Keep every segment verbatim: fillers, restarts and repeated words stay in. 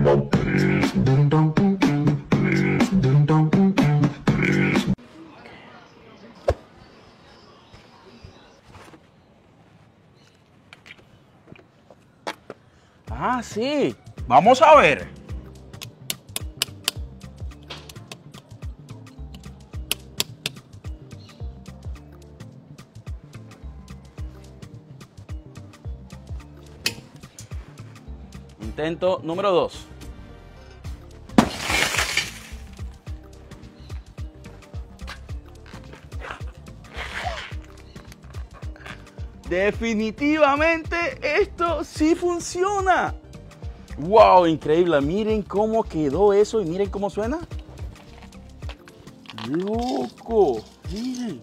Ah, sí. Vamos a ver. Intento número dos. Definitivamente esto sí funciona. Wow, increíble. Miren cómo quedó eso y miren cómo suena. Loco, miren.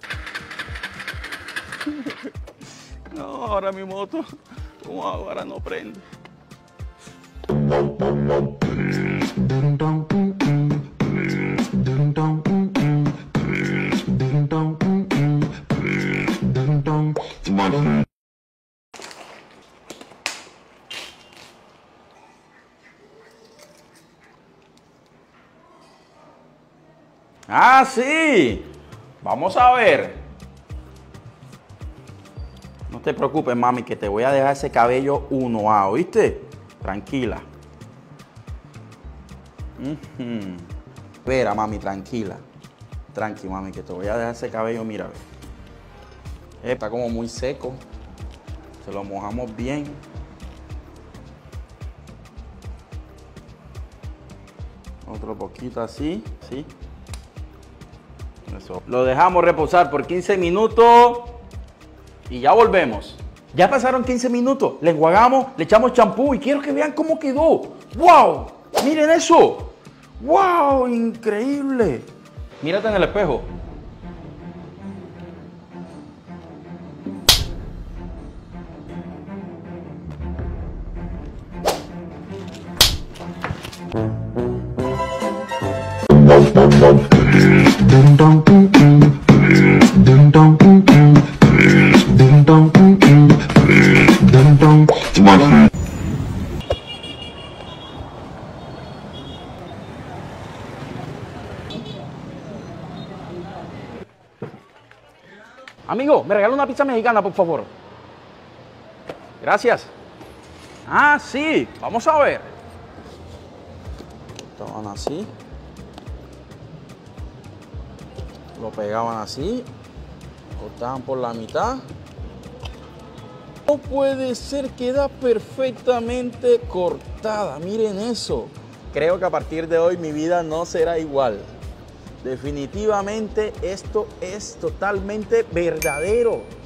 No, ahora mi moto, ¿cómo hago? Ahora no prende. Ah, sí. Vamos a ver. No te preocupes, mami, que te voy a dejar ese cabello uno A, ¿oíste? Tranquila. Uh-huh. Espera, mami, tranquila. Tranqui, mami, que te voy a dejar ese cabello, mira. Está como muy seco. Se lo mojamos bien. Otro poquito así, ¿sí? Eso. Lo dejamos reposar por quince minutos y ya volvemos. Ya pasaron quince minutos. Le enjuagamos, le echamos champú y quiero que vean cómo quedó. ¡Wow! Miren eso. ¡Wow! Increíble. Mírate en el espejo. Amigo, me regala una pizza mexicana, por favor. Gracias. Ah, sí. Vamos a ver. Estaban así. Lo pegaban así. Cortaban por la mitad. No puede ser, queda perfectamente cortada. Miren eso. Creo que a partir de hoy mi vida no será igual. Definitivamente esto es totalmente verdadero.